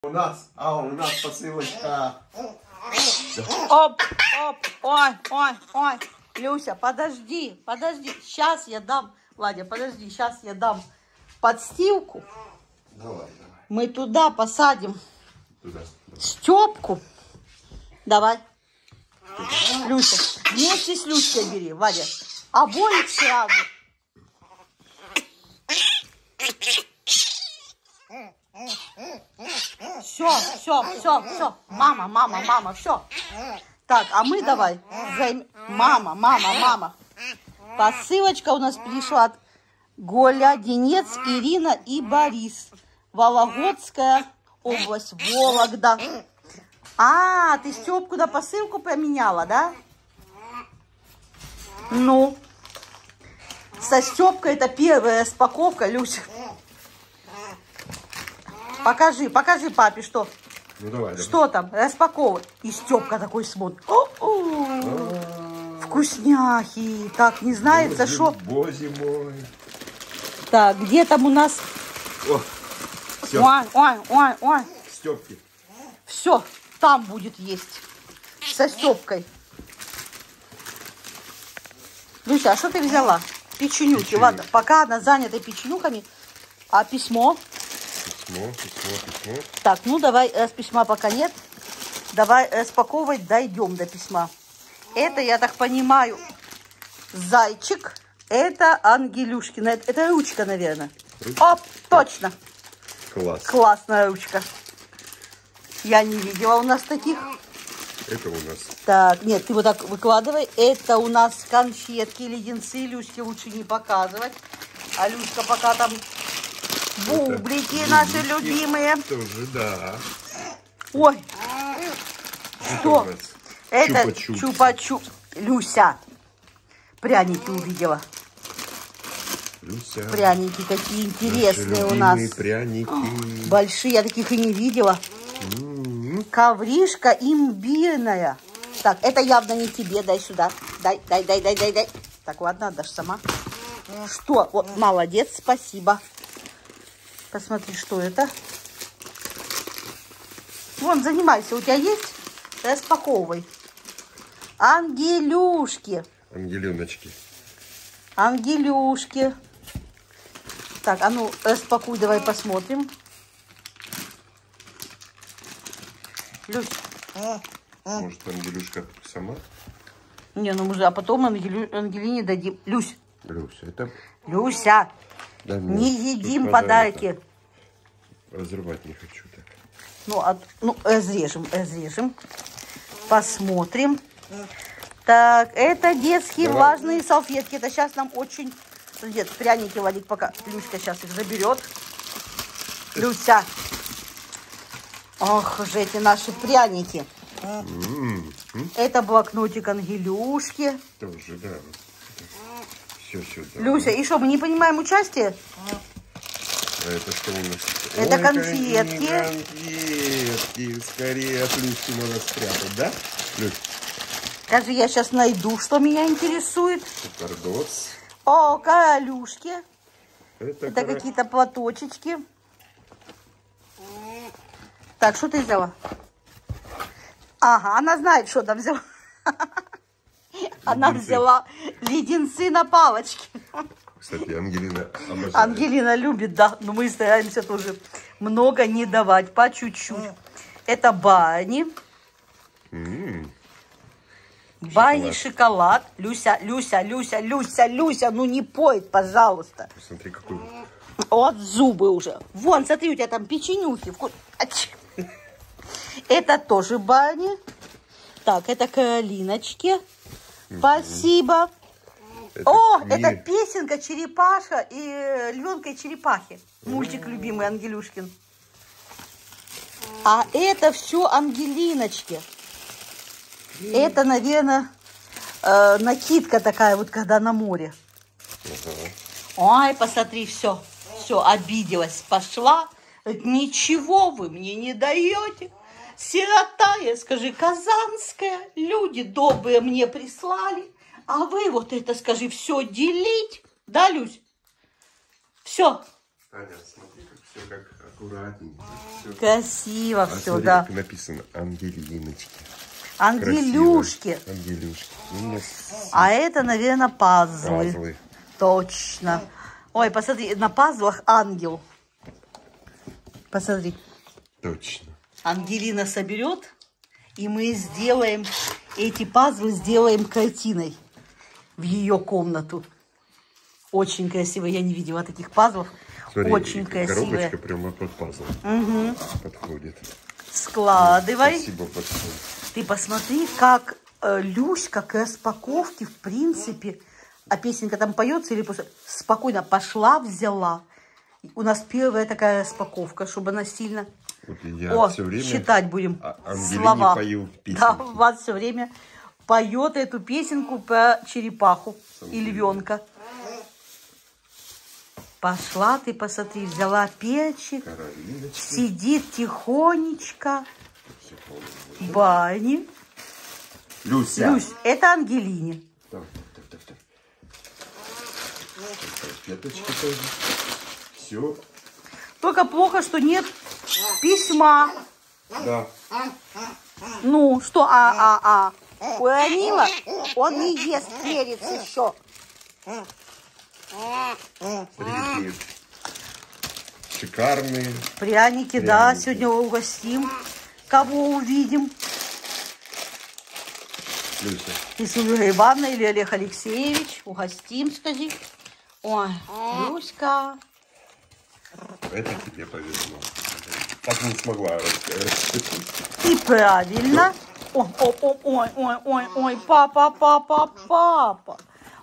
У нас посылочка. Оп, оп, ой, ой, ой. Люся, подожди. Сейчас я дам, Владя, подожди, сейчас я дам подстилку. Давай. Мы туда посадим Туда. Степку. Давай. Люся, вместе с Люськой бери, Вадя. Обоих сразу. Все. Мама, все. Так, а мы давай. Мама. Посылочка у нас пришла от Голядинец Ирина и Борис. Вологодская область, Вологда. А, ты Степку на посылку поменяла, да? Ну, со Степкой это первая распаковка, Люся. Покажи папе, что. Ну, давай. Что там? Распаковывай. И Степка такой смотрит. Вкусняхи. Так, не знается, что. Боже мой. Так, где там у нас? Ой. Степки. Все, там будет есть. Со Степкой. Люся, а что ты взяла? Печенюхи. Ладно, пока она занята печенюхами. А письмо? Письмо. Так, ну давай, раз письма пока нет, давай распаковывать, дойдем до письма. Это, я так понимаю, зайчик. Это Ангелюшкина. Это ручка, наверное. Оп, точно. Класс. Классная ручка. Я не видела у нас таких. Это у нас. Так, нет, ты вот так выкладывай. Это у нас конфетки, леденцы. Люське лучше не показывать. А Люська пока там... Бублики наши любимые. Тоже, да. Ой, что? Это Чупа-чупс. чупа-чупс. Люся, пряники увидела. Люся. Пряники какие интересные у нас. Пряники. Большие, я таких и не видела. Ковришка имбирная. Так, это явно не тебе, дай сюда. Дай. Так, ладно, отдашь сама. Что? Вот, молодец, спасибо. Посмотри, что это. Вон, занимайся. У тебя есть? Распаковывай. Ангелюшки. Ангелюшки. Так, а ну, распакуй, давай посмотрим. Люсь. Может, Ангелюшка сама? Не, ну мы же, а потом Ангелине дадим. Люсь. Люся. Да, не едим подарки. Разрывать не хочу так. Ну, разрежем. Посмотрим. Так, это детские влажные салфетки. Это сейчас нам очень... Нет, пряники валить, пока Люська сейчас их заберет. Люся. Ох же эти наши пряники. Это блокнотик Ангелюшки. Тоже, да. Все сюда. Люся, и что, мы не понимаем участие? А это что у нас? Это конфетки. Конфетки. Скорее от Люси можно спрятать, да? Люсь? Скажи, я сейчас найду, что меня интересует. Кардос. О, королюшки. Это какие-то платочечки. Так, что ты взяла? Ага, она знает, что там взяла. Она взяла леденцы на палочке. Кстати, Ангелина обожает. Ангелина любит, да. Но мы стараемся тоже много не давать, по чуть-чуть. Это бани. Бани, шоколад. Люся, ну не пой, пожалуйста. Посмотри, какой. Вот зубы уже. Вон, смотри, у тебя там печенюхи. Это тоже бани. Так, это Каролиночки. Спасибо. Это песенка «Черепаша» и «Львенка и черепахи». Мультик любимый Ангелюшкин. А это все Ангелиночки. Это, наверное, накидка такая, вот когда на море. Ой, посмотри, все, обиделась, пошла. Ничего вы мне не даете. Сирота, я скажи, казанская. Люди добрые мне прислали. А вы вот это, скажи, все делить. Да, Люсь? Все. Таня, смотри, как все как аккуратненько. Все. Красиво все, Смотри, да. как написано Ангелиночки. Ангелюшки. Красиво. Ангелюшки. Ну, А это, наверное, пазлы. пазлы. Точно. Ой, посмотри, на пазлах ангел. Посмотри. Точно. Ангелина соберет, и мы сделаем эти пазлы, сделаем картиной в ее комнату. Очень красиво. Я не видела таких пазлов. Смотри, очень красивые. Коробочка прямо под пазл подходит. Складывай. Спасибо большое. Ты посмотри, как Люська к распаковке, в принципе, а песенка там поется или просто спокойно пошла, взяла. У нас первая такая распаковка, чтобы она сильно... Вот я все время считать будем слова. Пою песенки. Да, Влад все время поет эту песенку про черепаху и львенка. Пошла ты, посмотри, взяла перчик, сидит тихонечко в бане. Люся. Люсь, это Ангелине. Так. Пяточки тоже. Все. Только плохо, что нет письма. Да. Ну, что, уронила? Он не ест перец еще. Смотри, шикарные. Пряники, да, сегодня угостим. Кого увидим? Люся. Если Юлия Ивановна или Олег Алексеевич. Угостим, скажи. Ой, Люська. Это тебе повезло. Так не смогла рассчитать. И правильно. Ой, папа.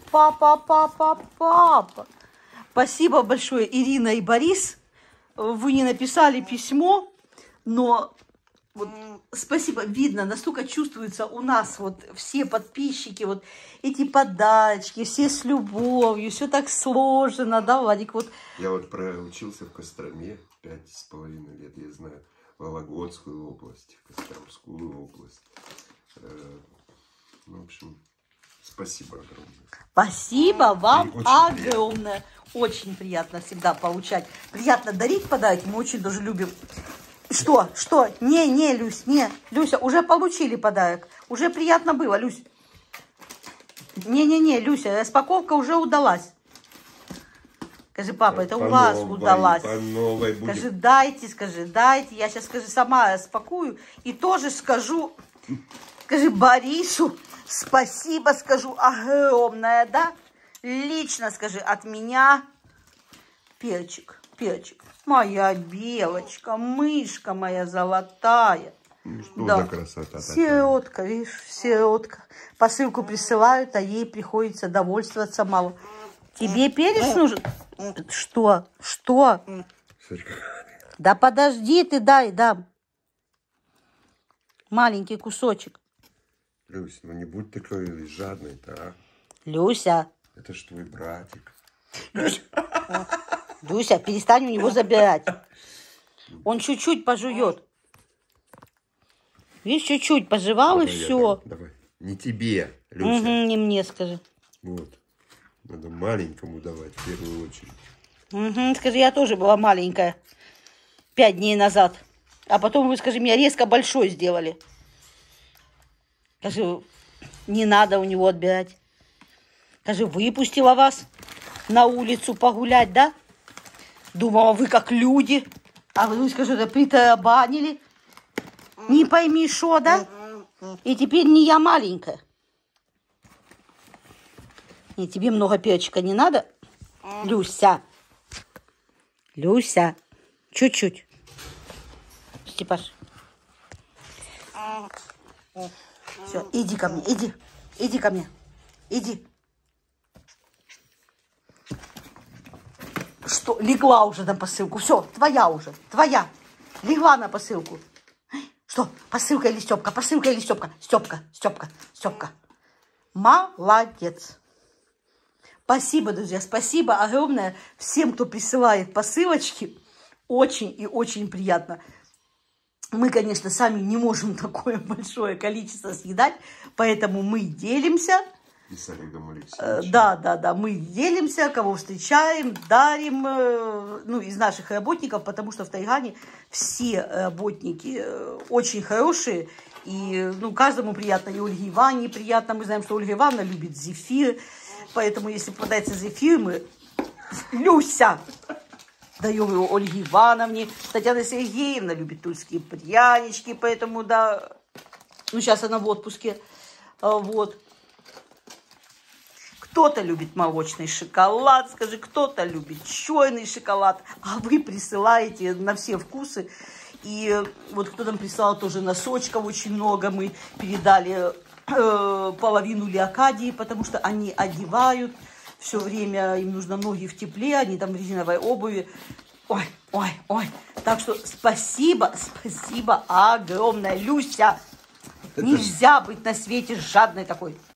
Спасибо большое, Ирина и Борис. Вы не написали письмо, но вот, спасибо. Видно, настолько чувствуется у нас вот все подписчики, вот эти подарочки, все с любовью, все так сложено, да, Владик? Вот. Я вот проучился в Костроме 5,5 лет, я знаю Вологодскую область, Костромскую область. В общем, спасибо огромное. Спасибо вам очень огромное. Очень приятно всегда получать. Приятно дарить подарки, мы очень тоже любим. Что? Не, Люсь, не. Люся, уже получили подарок. Уже приятно было, Люсь. Не, Люся, распаковка уже удалась. Скажи, папа, это у вас удалась. По новой будет. Скажи, дайте. Я сейчас, сама распакую и тоже скажу. Скажи Борису, спасибо, скажу огромное, да? Лично скажи от меня. Перчик. Моя белочка, мышка моя золотая. Что да. за красота? Сиротка, видишь, сиротка. Посылку присылают, а ей приходится довольствоваться мало. Тебе перец нужен? Что? Да подожди ты, дай, дам. Маленький кусочек. Люся, ну не будь такой жадной-то, а. Люся. Это ж твой братик. Люся, перестань у него забирать. Он чуть-чуть пожует. Видишь, чуть-чуть пожевал, и все. Давай. Не тебе, Люся. Не мне скажи. Вот. Надо маленькому давать в первую очередь. Скажи, я тоже была маленькая 5 дней назад. А потом вы, скажи, меня резко большой сделали. Скажи, не надо у него отбирать. Скажи, выпустила вас на улицу погулять, да? Думала, вы как люди. А вы, скажи, да притарабанили. Не пойми, что, да? И теперь не я маленькая. Не, тебе много перчика не надо? Люся. Чуть-чуть. Степаш. Все, иди ко мне, иди ко мне. Иди. Что, легла уже на посылку? Все, твоя. Легла на посылку. Что, посылка или Степка? Степка. Молодец. Спасибо, друзья, спасибо огромное всем, кто присылает посылочки. Очень и очень приятно. Мы, конечно, сами не можем такое большое количество съедать, поэтому мы делимся. И с Олегом Алексеевичем. Да, мы делимся, кого встречаем, дарим, ну, из наших работников, потому что в Тайгане все работники очень хорошие, и, ну, каждому приятно, и Ольге Ивановне приятно, мы знаем, что Ольга Ивановна любит зефир, поэтому, если попадается зефир, мы, Люся, даем его Ольге Ивановне, Татьяна Сергеевна любит тульские прянички, поэтому, да, ну, сейчас она в отпуске, вот. Кто-то любит молочный шоколад, скажи, кто-то любит черный шоколад, а вы присылаете на все вкусы. И вот кто нам прислал тоже носочков очень много, мы передали половину Леокадии, потому что они одевают все время, им нужно ноги в тепле, они там в резиновой обуви. Ой. Так что спасибо огромное, Люся. Нельзя быть на свете жадной такой.